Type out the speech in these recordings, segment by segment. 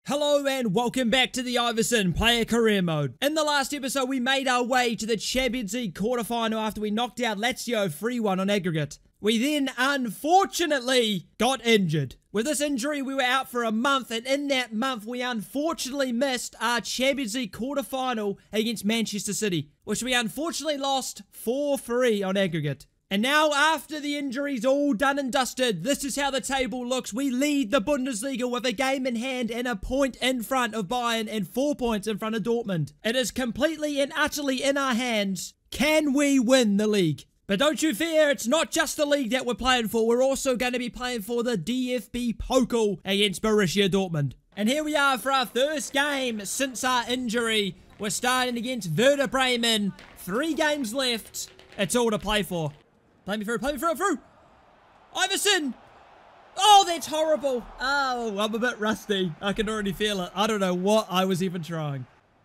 Hello and welcome back to the Iversen player career mode. In the last episode, we made our way to the Champions League quarterfinal after we knocked out Lazio 3-1 on aggregate. We then, unfortunately, got injured. With this injury, we were out for a month, and in that month, we unfortunately missed our Champions League quarterfinal against Manchester City, which we unfortunately lost 4-3 on aggregate. And now, after the injury's all done and dusted, this is how the table looks. We lead the Bundesliga with a game in hand and a point in front of Bayern and 4 points in front of Dortmund. It is completely and utterly in our hands. Can we win the league? But don't you fear, it's not just the league that we're playing for. We're also going to be playing for the DFB Pokal against Borussia Dortmund. And here we are for our first game since our injury. We're starting against Werder Bremen. 3 games left. It's all to play for. Play me through, through! Iversen! Oh, that's horrible! Oh, I'm a bit rusty. I can already feel it. I don't know what I was even trying.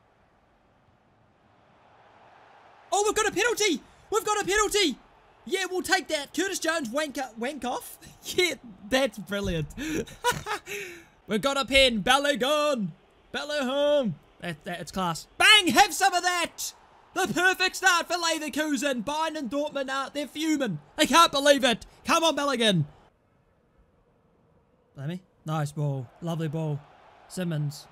Oh, we've got a penalty! We've got a penalty! Yeah, we'll take that. Curtis Jones, wank off? Yeah, that's brilliant. We've got a pen. Bellingham! It's class. Bang! Have some of that! The perfect start for Leverkusen. Bayern and Dortmund they're fuming. They can't believe it. Come on, Bellingham. Let me. Nice ball. Lovely ball. Simmons.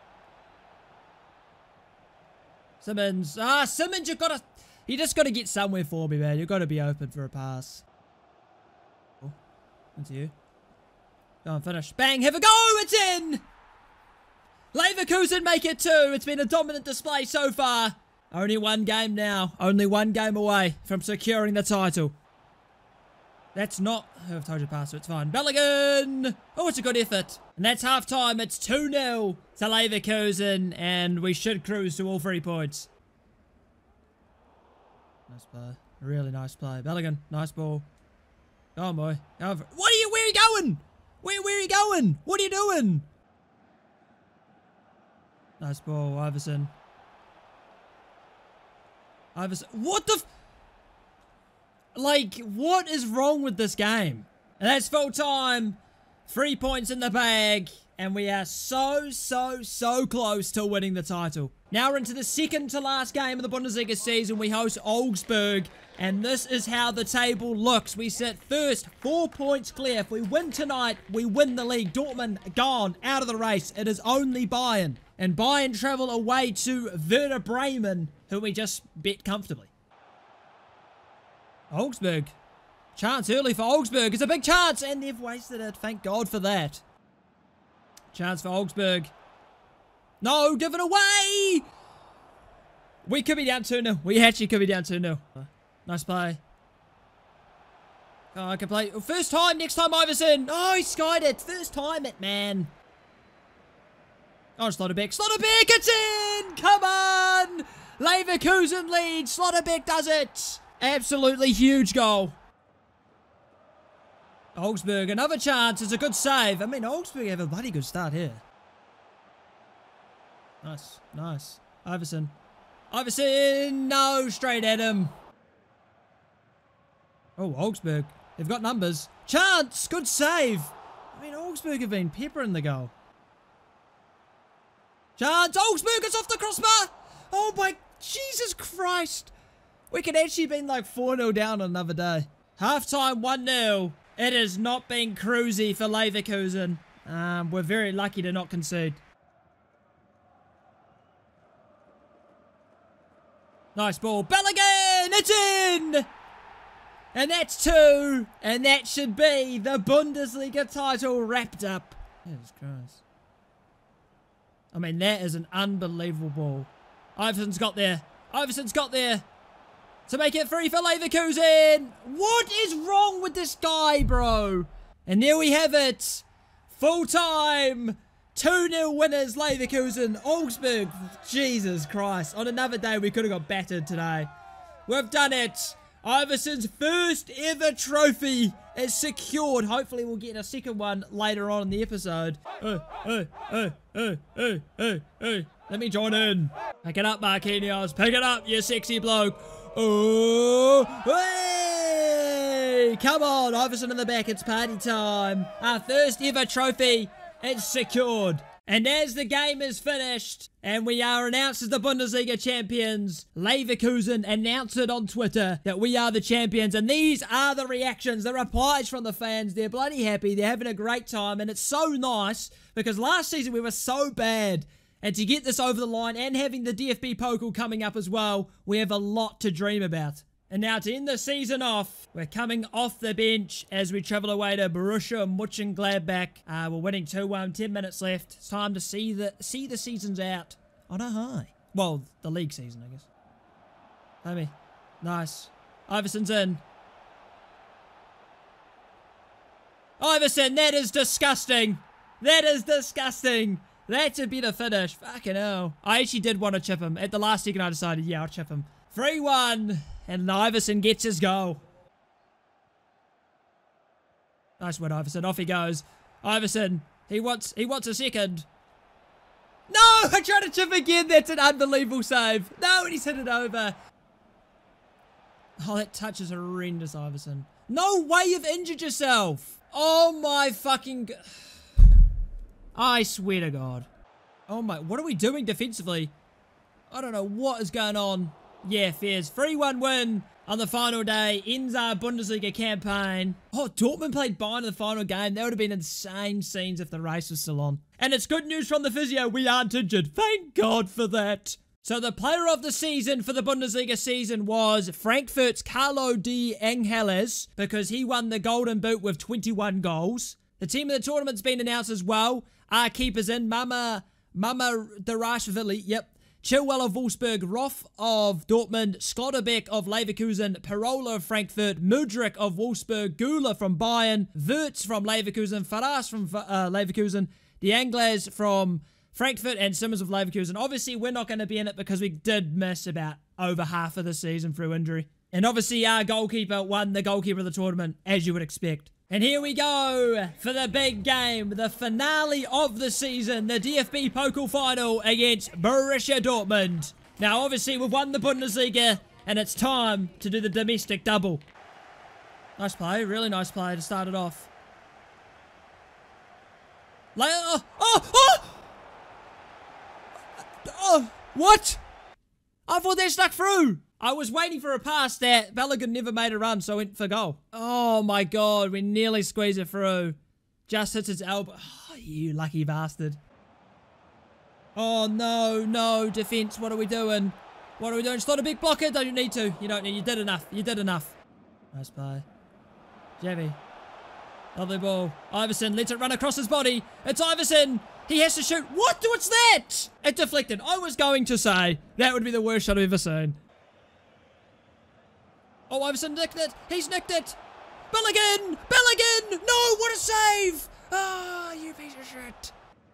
Simmons, you just got to get somewhere for me, man. You've got to be open for a pass. Oh, into you. Go on, finish. Bang, have a go. It's in. Leverkusen make it 2. It's been a dominant display so far. Only one game now. Only one game away from securing the title. That's not... I've told you to pass, so it's fine. Bellingham! Oh, it's a good effort. And that's half-time. It's 2-0 to Leverkusen. And we should cruise to all 3 points. Nice play. Really nice play. Bellingham, nice ball. Go on, boy. Go on. Where are you going? Where are you going? What are you doing? Nice ball, Iversen. What the what is wrong with this game? And that's full time. 3 points in the bag. And we are so close to winning the title. Now we're into the second to last game of the Bundesliga season. We host Augsburg. And this is how the table looks. We sit first, 4 points clear. If we win tonight, we win the league. Dortmund gone, out of the race. It is only Bayern. And Bayern travel away to Werder Bremen, who we just bet comfortably. Augsburg. Chance early for Augsburg. It's a big chance, and they've wasted it. Thank God for that. Chance for Augsburg. No, give it away! We could be down 2-0. We actually could be down 2-0. Nice play. Oh, I can play. First time, next time Iversen. Oh, he skied it. First time it, man. Oh, Slotterbeck. Slotterbeck, it's in! Come on! Leverkusen leads. Slotterbeck does it. Absolutely huge goal. Augsburg, another chance. It's a good save. I mean, Augsburg have a bloody good start here. Nice, nice. Iversen. Iversen! No, straight at him. Oh, Augsburg. They've got numbers. Chance! Good save. I mean, Augsburg have been peppering the goal. Chance! Augsburg is off the crossbar! Oh my... Jesus Christ! We could actually have been like 4-0 down on another day. Half-time 1-0. It has not been cruisy for Leverkusen. We're very lucky to not concede. Nice ball. Bellingham! It's in! And that's 2. And that should be the Bundesliga title wrapped up. Jesus Christ. I mean, that is an unbelievable ball. Iversen's got there. Iversen's got there. To make it 3 for Leverkusen. What is wrong with this guy, bro? And there we have it. Full time. 2-0 winners, Leverkusen. Augsburg. Jesus Christ. On another day, we could have got battered today. We've done it. Iversen's first ever trophy is secured. Hopefully we'll get a second one later on in the episode. Let me join in. Pick it up, Marquinhos. Pick it up, you sexy bloke. Oh, hey! Come on, Iversen in the back. It's party time. Our first ever trophy. It's secured. And as the game is finished, and we are announced as the Bundesliga champions, Leverkusen announced it on Twitter that we are the champions. And these are the reactions, the replies from the fans. They're bloody happy. They're having a great time. And it's so nice because last season we were so bad. And to get this over the line and having the DFB Pokal coming up as well, we have a lot to dream about. And now to end the season off, we're coming off the bench as we travel away to Borussia Mönchengladbach. We're winning 2-1, 10 minutes left. It's time to see the seasons out on a high. Well, the league season, I guess. Homie. Nice. Iversen's in. Iversen, that is disgusting. That is disgusting. That's a better finish. Fucking hell. I actually did want to chip him. At the last second, I decided, yeah, I'll chip him. 3-1. And Iversen gets his goal. Nice one, Iversen. Off he goes. Iversen, he wants a second. No! I tried to chip again. That's an unbelievable save. No, and he's hit it over. Oh, that touch is horrendous, Iversen. No way you've injured yourself. Oh my fucking... I swear to God. Oh my... What are we doing defensively? I don't know what is going on. Yeah, fairs. 3-1 win on the final day. Ends our Bundesliga campaign. Oh, Dortmund played Bayern in the final game. That would have been insane scenes if the race was still on. And it's good news from the physio. We aren't injured. Thank God for that. So the player of the season for the Bundesliga season was Frankfurt's Carlo De Angelis because he won the Golden Boot with 21 goals. The team of the tournament's been announced as well. Our keepers in Mama Darashvili. Yep. Chilwell of Wolfsburg, Roth of Dortmund, Schlotterbeck of Leverkusen, Parola of Frankfurt, Mudryk of Wolfsburg, Gula from Bayern, Wirtz from Leverkusen, Faras from Leverkusen, De Angelis from Frankfurt, and Simmons of Leverkusen. Obviously, we're not going to be in it because we did miss about over half of the season through injury. And obviously, our goalkeeper won the goalkeeper of the tournament, as you would expect. And here we go for the big game, the finale of the season, the DFB Pokal final against Borussia Dortmund. Now, obviously, we've won the Bundesliga, and it's time to do the domestic double. Nice play, really nice play to start it off. Oh, what? I thought they stuck through. I was waiting for a pass that Balogun never made a run, so I went for goal. Oh my God, we nearly squeezed it through. Just hits its elbow. Oh, you lucky bastard. Oh no, no, defense, what are we doing? What are we doing? It's not a big blocker, don't you need to? You don't need, you did enough, you did enough. Nice play. Javi. Lovely ball. Iversen lets it run across his body. It's Iversen. He has to shoot. What? What's that? It deflected. I was going to say that would be the worst shot I've ever seen. Oh, Iversen nicked it. He's nicked it. Balogun! Balogun! No, what a save! Ah, oh, you piece of shit.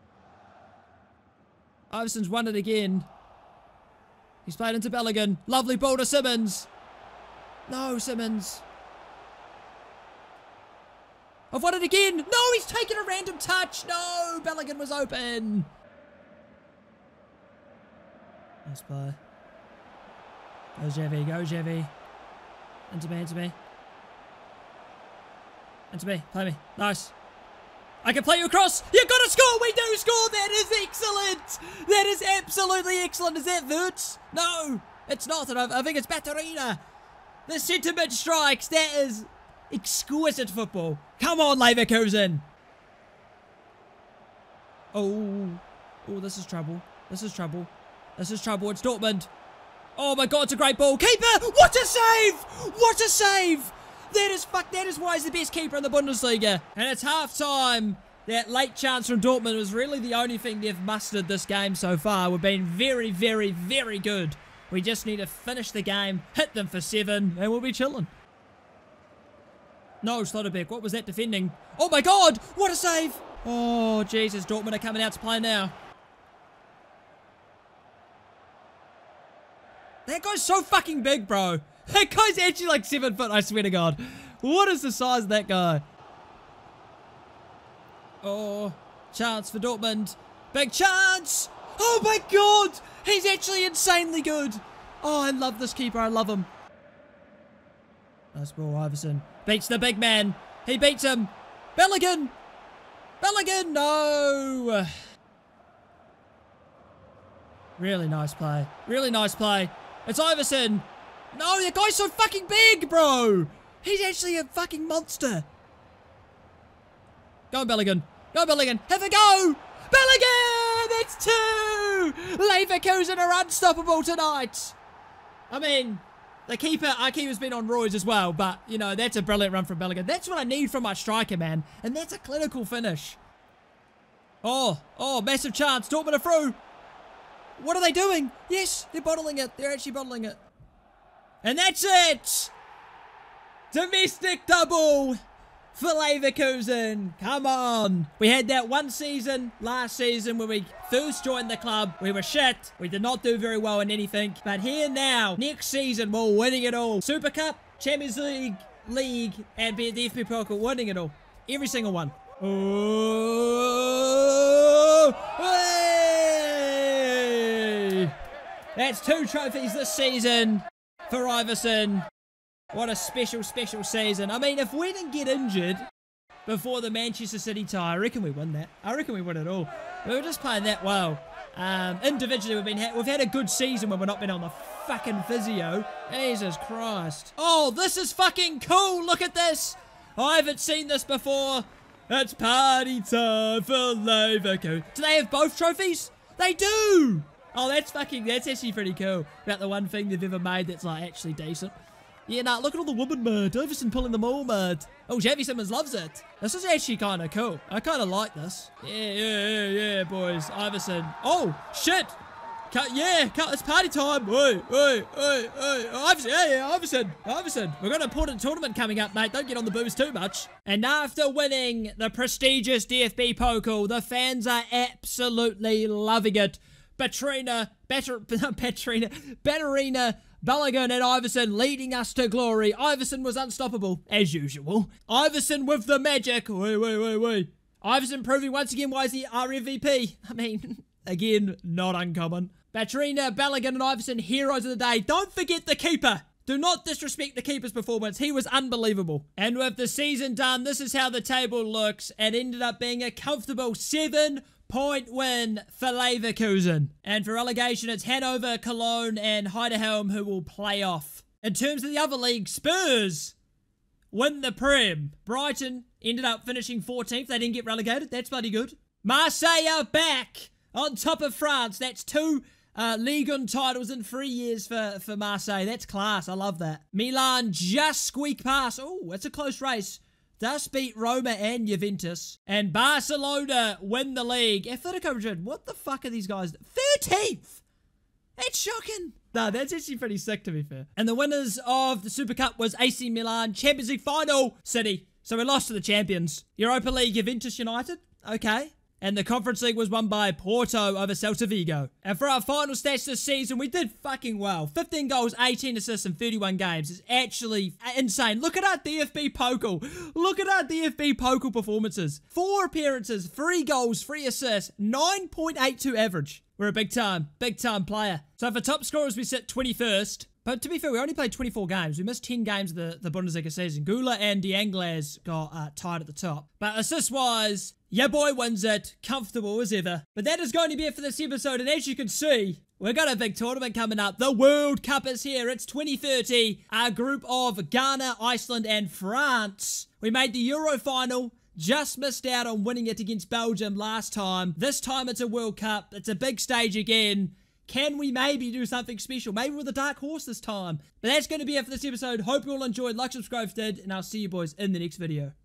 Iversen's won it again. He's played into Balogun. Lovely ball to Simmons. No, Simmons. I've won it again. No, he's taken a random touch. No, Balogun was open. Nice play. Go Javi, go Javi. Into me, into me. Into me, play me. Nice. I can play you across. You've got to score. We do score. That is excellent. That is absolutely excellent. Is that Wirtz? No, it's not. I think it's Batterina. The centre mid strikes. That is exquisite football. Come on, Leverkusen. Oh, this is trouble. This is trouble. This is trouble. It's Dortmund. Oh my God, it's a great ball. Keeper! What a save! What a save! That is why he's the best keeper in the Bundesliga. And it's half time. That late chance from Dortmund was really the only thing they've mustered this game so far. We've been very, very, very good. We just need to finish the game, hit them for 7, and we'll be chilling. No, Schlotterbeck. What was that defending? Oh my God! What a save! Oh, Jesus. Dortmund are coming out to play now. That guy's so fucking big, bro. That guy's actually like 7 foot, I swear to God. What is the size of that guy? Oh, chance for Dortmund. Big chance! Oh my God! He's actually insanely good. Oh, I love this keeper. I love him. Nice ball, Iversen. Beats the big man. He beats him. Balogun! Balogun! No! Really nice play. Really nice play. It's Iversen. No, the guy's so fucking big, bro. He's actually a fucking monster. Go, Bellingham. Go, Bellingham. Have a go. Bellingham! It's 2! Leverkusen are unstoppable tonight. I mean, our keeper's been on roids as well, but, you know, that's a brilliant run from Bellingham. That's what I need from my striker, man. And that's a clinical finish. Oh, massive chance. Dortmund are through. What are they doing? Yes, they're bottling it. They're actually bottling it. And that's it! Domestic double for Leverkusen. Come on. We had that one season, last season, when we first joined the club. We were shit. We did not do very well in anything. But here now, next season, we're winning it all. Super Cup, Champions League, and the DFB Pokal, winning it all. Every single one. Oh! Hey! That's 2 trophies this season for Iversen. What a special, special season. I mean, if we didn't get injured before the Manchester City tie, I reckon we win that. I reckon we win it all. We were just playing that well. Individually, we've had a good season when we've not been on the fucking physio. Jesus Christ. Oh, this is fucking cool. Look at this. I haven't seen this before. It's party time for Leverkusen. Do they have both trophies? They do. Oh, that's actually pretty cool. About the one thing they've ever made that's like actually decent. Yeah, nah, look at all the women, mate. Iversen pulling them all, mate. Oh, Xavi Simons loves it. This is actually kind of cool. I kind of like this. Yeah, boys. Iversen. Oh, shit. It's party time. Oi. Iversen. We've got an important tournament coming up, mate. Don't get on the booze too much. And after winning the prestigious DFB Pokal, the fans are absolutely loving it. Batterina, Bellingham and Iversen leading us to glory. Iversen was unstoppable, as usual. Iversen with the magic. Wait. Iversen proving once again why is he our MVP. I mean, again, not uncommon. Batterina, Bellingham and Iversen, heroes of the day. Don't forget the keeper. Do not disrespect the keeper's performance. He was unbelievable. And with the season done, this is how the table looks. It ended up being a comfortable 7-point win for Leverkusen. And for relegation, it's Hanover, Cologne, and Heidehelm who will play off. In terms of the other league, Spurs win the Prem. Brighton ended up finishing 14th. They didn't get relegated. That's bloody good. Marseille are back on top of France. That's 2 Ligue 1 titles in 3 years for Marseille. That's class. I love that. Milan just squeak past. Oh, it's a close race. Thus beat Roma and Juventus. And Barcelona win the league. Atletico Madrid, what the fuck are these guys? 13th! That's shocking. No, that's actually pretty sick, to be fair. And the winners of the Super Cup was AC Milan. Champions League final, City. So we lost to the champions. Europa League, Juventus United. Okay. And the Conference League was won by Porto over Celta Vigo. And for our final stats this season, we did fucking well. 15 goals, 18 assists in 31 games. It's actually insane. Look at our DFB Pokal. Look at our DFB Pokal performances. 4 appearances, 3 goals, 3 assists, 9.82 average. We're a big time player. So for top scorers, we sit 21st. But to be fair, we only played 24 games. We missed 10 games of the Bundesliga season. Gula and D'Anglais got tied at the top. But assist-wise, your boy wins it. Comfortable as ever. But that is going to be it for this episode. And as you can see, we've got a big tournament coming up. The World Cup is here. It's 2030. Our group of Ghana, Iceland, and France. We made the Euro final. Just missed out on winning it against Belgium last time. This time it's a World Cup. It's a big stage again. Can we maybe do something special? Maybe with a dark horse this time. But that's going to be it for this episode. Hope you all enjoyed. Like, subscribe if you did. And I'll see you boys in the next video.